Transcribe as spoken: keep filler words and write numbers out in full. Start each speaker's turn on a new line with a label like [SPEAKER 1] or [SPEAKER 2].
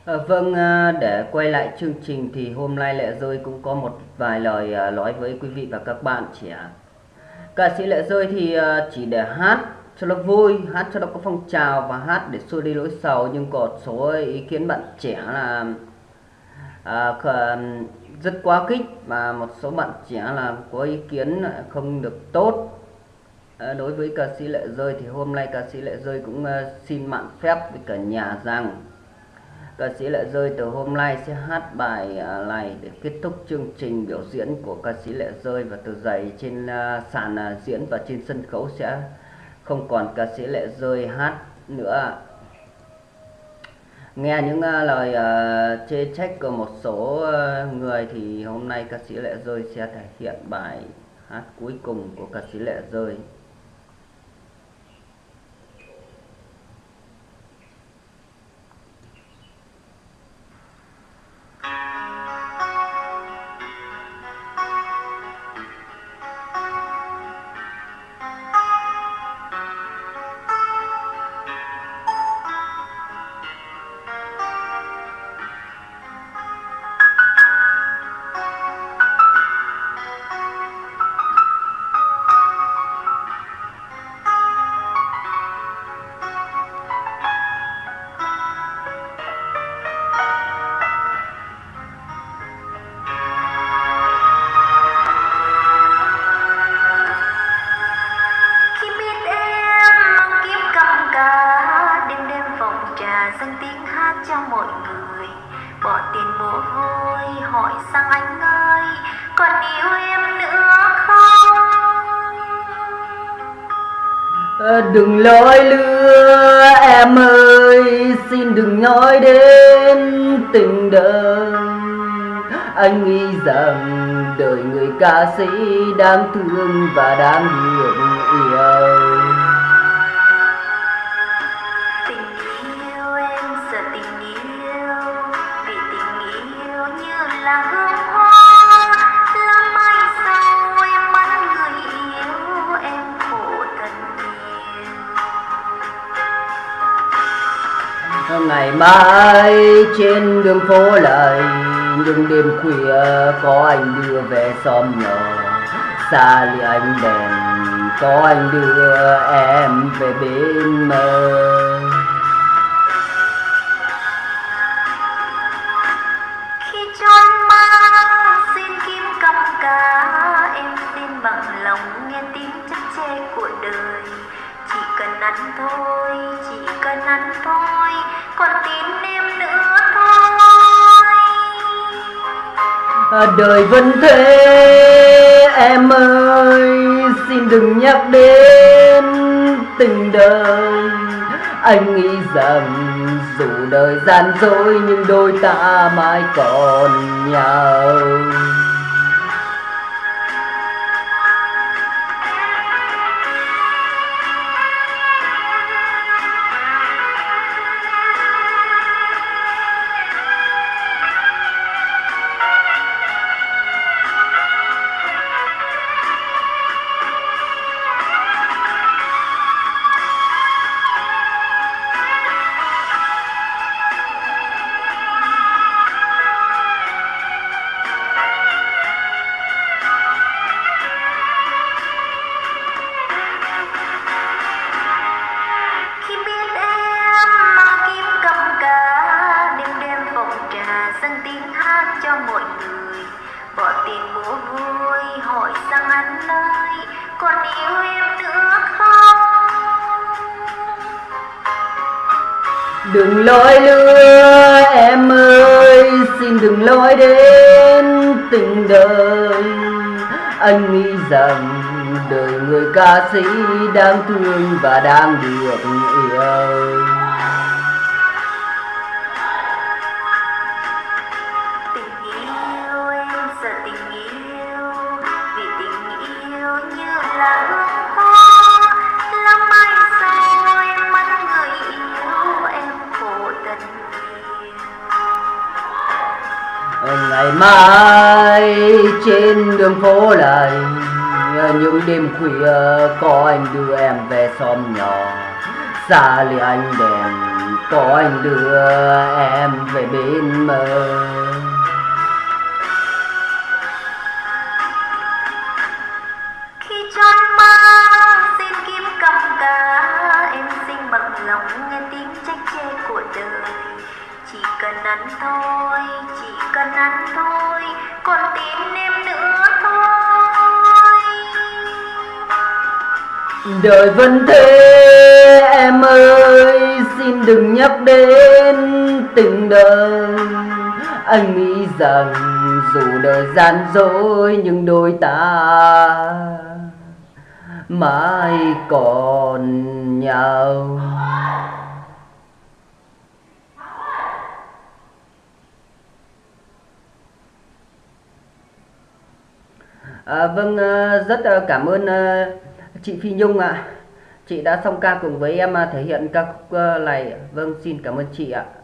[SPEAKER 1] Ờ, vâng, à, để quay lại chương trình thì hôm nay Lệ Dơi cũng có một vài lời à, nói với quý vị và các bạn trẻ. Ca sĩ Lệ Dơi thì à, chỉ để hát cho nó vui, hát cho nó có phong trào và hát để xua đi nỗi sầu, nhưng có một số ý kiến bạn trẻ là à, kh- rất quá khích, và một số bạn trẻ là có ý kiến không được tốt. À, đối với ca sĩ Lệ Dơi thì hôm nay ca sĩ Lệ Dơi cũng à, xin mạn phép với cả nhà rằng ca sĩ Lệ Dơi từ hôm nay sẽ hát bài à, này để kết thúc chương trình biểu diễn của ca sĩ Lệ Dơi, và từ giày trên à, sàn à, diễn và trên sân khấu sẽ không còn ca sĩ Lệ Dơi hát nữa. Nghe những à, lời uh, chê trách của một số uh, người thì hôm nay ca sĩ Lệ Dơi sẽ thể hiện bài hát cuối cùng của ca sĩ Lệ Dơi.
[SPEAKER 2] Khi biết em mang kiếp cầm cá, đêm đêm vòng trà dâng tiếng hát cho mọi người, bỏ tiền mồ hôi hỏi sang anh ơi còn yêu em nữa không.
[SPEAKER 1] Đừng lối lừa em ơi, xin đừng nói đến tình đời. Anh nghĩ rằng đời người ca sĩ đáng thương và đáng được yêu.
[SPEAKER 2] Tình yêu em sợ tình yêu, vì tình yêu như là hương hoa, làm mai sau em mất người yêu, em khổ thật nhiều.
[SPEAKER 1] Ngày mai trên đường phố lại, những đêm khuya có anh đưa về xóm nhỏ, xa lìa ánh đèn có anh đưa em về bên mơ.
[SPEAKER 2] Khi tròn mang xin kim cầm cá, em xin bằng lòng nghe tiếng chất chê của đời. Chỉ cần ăn thôi, chỉ cần ăn thôi, còn tin em nữa thôi.
[SPEAKER 1] Đời vẫn thế em ơi, xin đừng nhắc đến tình đời. Anh nghĩ rằng dù đời gian dối nhưng đôi ta mãi còn nhau.
[SPEAKER 2] Khi biết em mang kim cầm cá, đêm đêm vòng trà dâng tiếng hát cho mọi người, bỏ tiền mua vui hỏi sang anh ơi còn yêu em nữa không.
[SPEAKER 1] Đừng lối lừa em ơi, xin đừng lối đến tình đời. Anh nghĩ rằng đời người ca sĩ đáng thương và đáng được yêu.
[SPEAKER 2] Tình yêu em sợ tình yêu, vì tình yêu như là hương hoa, làm mai sau em mất người yêu, em khổ thật nhiều.
[SPEAKER 1] Ngày mai trên đường phố lại, những đêm khuya có anh đưa em về xóm nhỏ, xa lìa ánh đèn có anh đưa em về bên mơ.
[SPEAKER 2] Khi tròn mang xin kim cầm cá, em xin bằng lòng nghe tiếng trách chê của đời. Chỉ cần ăn thôi, chỉ cần ăn thôi, còn tin em nữa thôi.
[SPEAKER 1] Đời vẫn thế em ơi, xin đừng nhắc đến tình đời. Anh nghĩ rằng dù đời gian dối nhưng đôi ta mãi còn nhau. À, vâng, rất cảm ơn chị Phi Nhung ạ. Chị đã song ca cùng với em thể hiện ca khúc này. Vâng, xin cảm ơn chị ạ.